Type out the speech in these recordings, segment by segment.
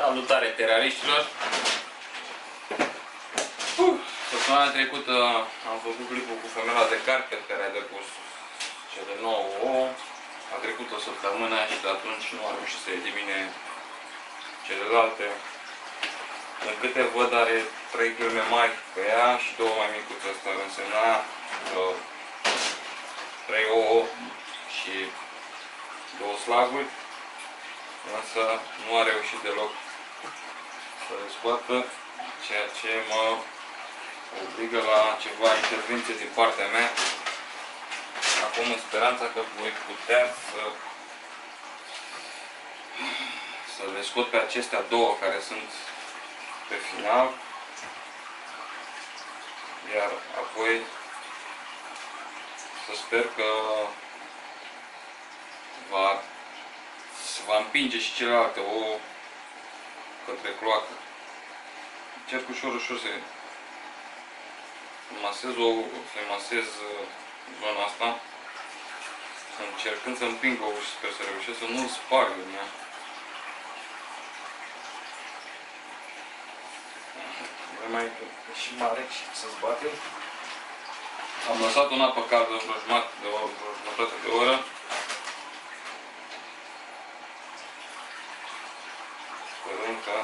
Salutare terariștilor! Săptămâna trecută am făcut clipul cu femela de carpet care a depus cele 9 ouă. A trecut o săptămână și de atunci nu a reușit să elimine celelalte. În câte văd are 3 gârme mari pe ea și 2 mai micuțe. Asta ar însemna 3 ouă și 2 slaguri. Însă nu a reușit deloc să le scoată, ceea ce mă obligă la ceva intervenție din partea mea. Acum în speranța că voi putea să le scot pe acestea două care sunt pe final, iar apoi să sper că va împinge și celelalte ouă către cloacă. Încerc ușor să masez zona asta, încercând să împing ouă și sper să reușesc să nu-l sparg în ea. Vremea e și mare și să-ți bate. Am lăsat în apă caldă vreo jumătate de oră. Sperăm că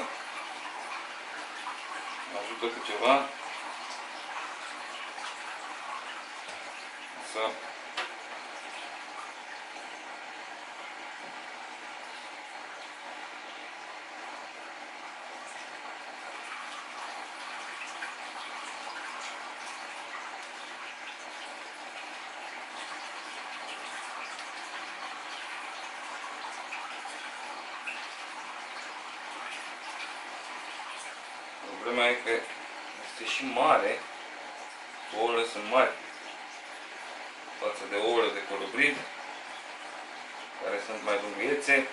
mă ajută cu ceva. Problema e că este și mare, ouăle sunt mari față de ouăle de colibrid, care sunt mai lunghețe.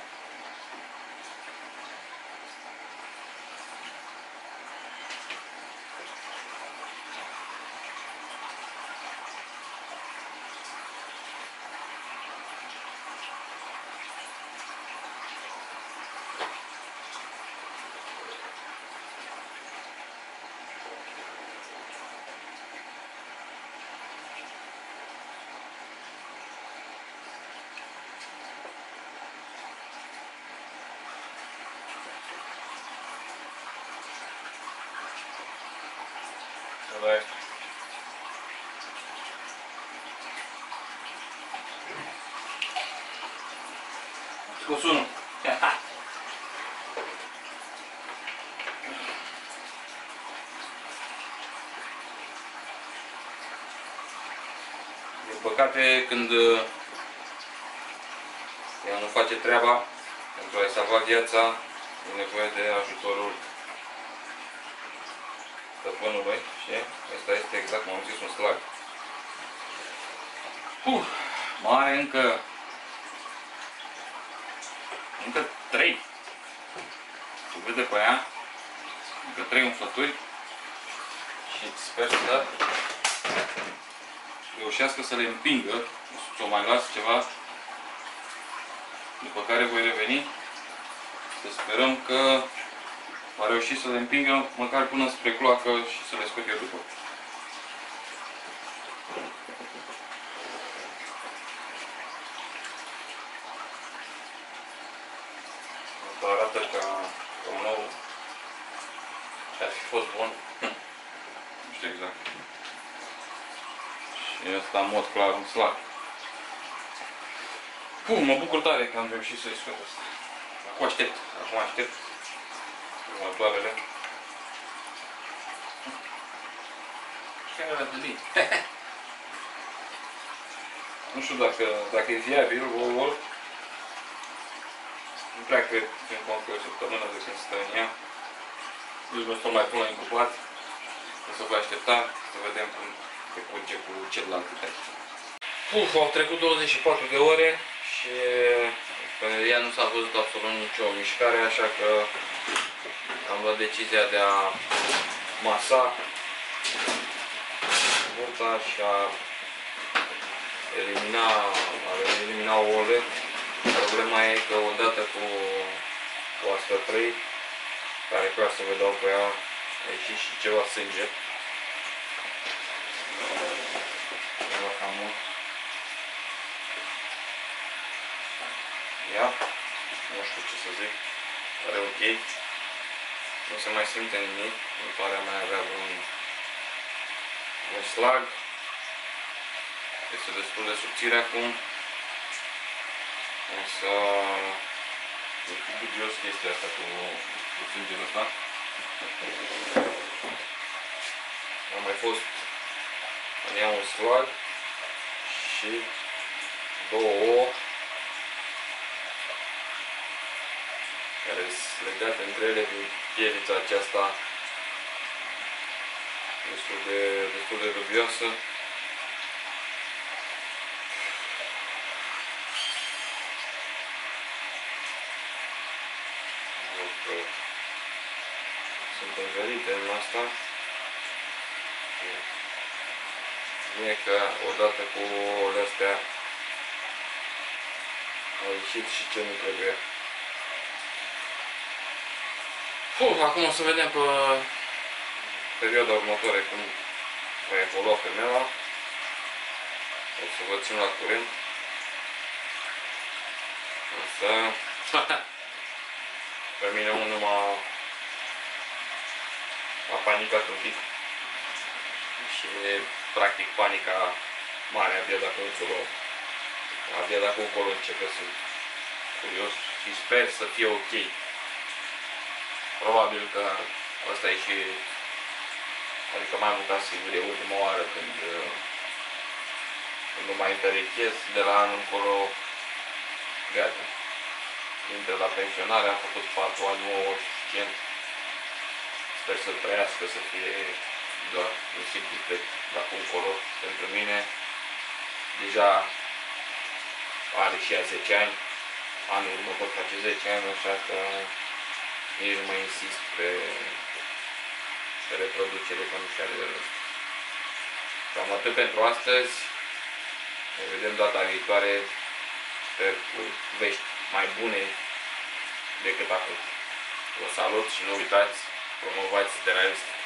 Vai. Scos unul. Din păcate, când ea nu face treaba pentru a-i salva viața, e nevoie de ajutorul stăpânului și asta este exact cum am zis, un slag. Mai are încă 3. Se vede pe ea, încă 3 umflături și sper să reușească să le împingă, să o mai las ceva, după care voi reveni, să sperăm că va reuși să le împingă măcar până spre cloacă și să le scot eu după. Asta arată ca un nou ce ar fi fost bun. Nu știu exact. Și asta în mod clar un slag. Mă bucur tare că am reușit să-i scot asta. Acum aștept următoarele. Și arată bine. Nu știu dacă e viabil, or. Nu prea cred, în cont că o săptămână de când stă în ea. Nici nu stau mai până la incubat. O să vă aștepta să vedem cum se curge cu celelalte teste. Au trecut 24 de ore și pe ea nu s-a văzut absolut nicio mișcare, așa că am luat decizia de a masa burta și a elimina ouăle. Problema e că odată cu asta 3 dacă o să vă dau pe ea, a ieșit și ceva sânge. Ceva cam mult. Ia, nu știu ce să zic, pare ok. Nu se mai simte nimic, nu pare a mai avea un slag. Este destul de subțire acum. Însă e dubios chestia asta cu sângele ăsta. A mai fost în ea un slag și două ouă care sunt legate între ele prin pielița aceasta destul de dubioasă. Sunt învelite în asta. Nu e că odată cu ouăle astea a ieșit și ce nu trebuie. Acum o să vedem pe perioada următoare cum va evolua femeia. O să vă țin la curent. Însă pe mine unul m-a panicat un pic. Și practic panica mare abia dacă încolo începe, sunt curios și sper să fie ok. Probabil că ăsta e și, adică mai mult ca sigur e ultima oară când nu mai împerechez, de la anul încolo gata. Dintre la pensionare am făcut 4 ani, 9 suficient. Sper să trăiască, să fie doar un simplu trec de acum încolo. Pentru mine deja are și ea 10 ani, anul următor face 10 ani, așa că nici nu mai insist pe reproducere, că nu și are de rost. Cam atât pentru astăzi. Ne vedem data viitoare, sper cu vești mai bune decât acum. Vă salut și nu uitați, promovați Terralist.